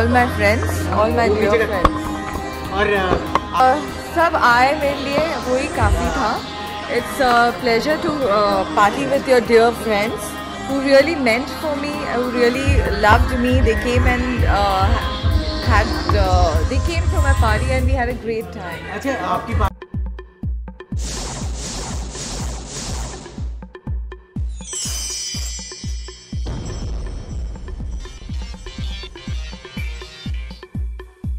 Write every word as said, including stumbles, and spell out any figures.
all my friends, all my dear friends. और uh, सब आए मेरे लिए, वही काफ़ी था. It's a pleasure to uh, party with your dear friends who really meant for me, who really loved me. They came and uh, had uh, they came to my party and we had a great time. अच्छा, आपकी